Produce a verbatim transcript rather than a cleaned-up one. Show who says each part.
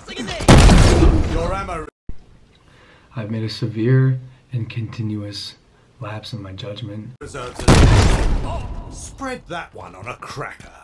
Speaker 1: Your ammo.
Speaker 2: I've made a severe and continuous lapse in my judgment.
Speaker 1: Spread that one on a cracker.